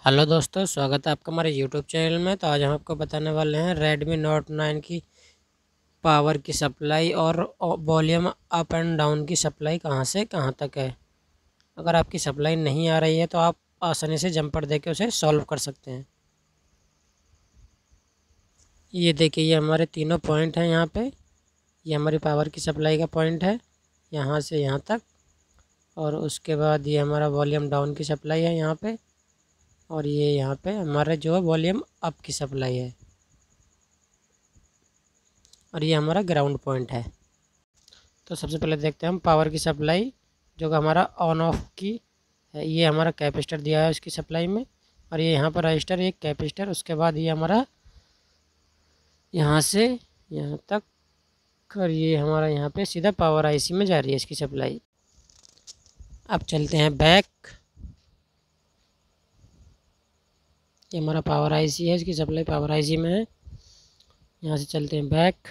Hello दोस्तों, स्वागत है आपका हमारे यूट्यूब चैनल में। तो आज हम आपको बताने वाले हैं रेडमी नोट 9 की पावर की सप्लाई और वॉल्यूम अप एंड डाउन की सप्लाई कहां से कहां तक है। अगर आपकी सप्लाई नहीं आ रही है तो आप आसानी से जंपर देके उसे सॉल्व कर सकते हैं। ये देखिए, ये हमारे तीनों पॉइंट हैं यहाँ पे। ये हमारी पावर की सप्लाई का पॉइंट है यहाँ से यहाँ तक, और उसके बाद ये हमारा वॉल्यूम डाउन की सप्लाई है यहाँ पे, और ये यहाँ पे हमारा जो है वॉल्यूम अप की सप्लाई है, और ये हमारा ग्राउंड पॉइंट है। तो सबसे पहले देखते हैं हम पावर की सप्लाई जो कि हमारा ऑन ऑफ की है। ये हमारा कैपेसिटर दिया है उसकी सप्लाई में, और ये यहाँ पर रजिस्टर एक कैपेसिटर। उसके बाद ये हमारा यहाँ से यहाँ तक, और ये हमारा यहाँ पे सीधा पावर आईसी में जा रही है इसकी सप्लाई। अब चलते हैं बैक। ये हमारा पावर आईसी है, इसकी सप्लाई पावर आईसी में है। यहाँ से चलते हैं बैक।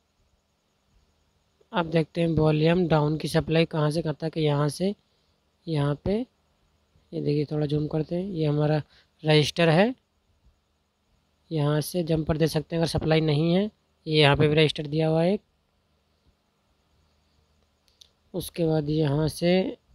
अब देखते हैं वॉल्यूम डाउन की सप्लाई कहाँ से कहाँ तक है। यहाँ से यहाँ पे, ये देखिए, थोड़ा जूम करते हैं। ये हमारा रजिस्टर है, यहाँ से जंपर दे सकते हैं अगर सप्लाई नहीं है। ये यहाँ पे भी रजिस्टर दिया हुआ है एक। उसके बाद यहाँ से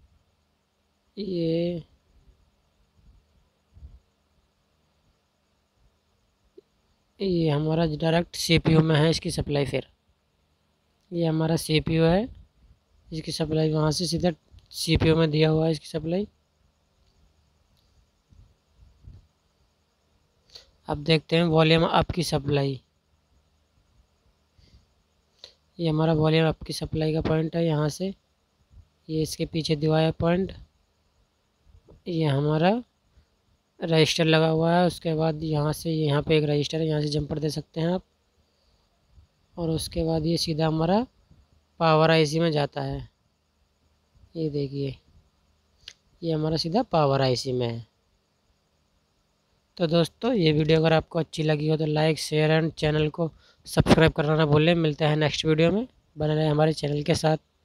ये हमारा डायरेक्ट सीपीयू में है इसकी सप्लाई। फिर ये हमारा सीपीयू है, इसकी सप्लाई वहाँ से सीधा सीपीयू में दिया हुआ है इसकी सप्लाई। अब देखते हैं वॉल्यूम अप की सप्लाई। ये हमारा वॉल्यूम अप की सप्लाई का पॉइंट है यहाँ से। ये इसके पीछे दिया है पॉइंट। ये हमारा रजिस्टर लगा हुआ है। उसके बाद यहाँ से यहाँ पे एक रजिस्टर है, यहाँ से जंपर दे सकते हैं आप। और उसके बाद ये सीधा हमारा पावर आईसी में जाता है। ये देखिए, ये हमारा सीधा पावर आईसी में है। तो दोस्तों, ये वीडियो अगर आपको अच्छी लगी हो तो लाइक, शेयर एंड चैनल को सब्सक्राइब करना ना भूलें। मिलते हैं नेक्स्ट वीडियो में, बने रहें हमारे चैनल के साथ।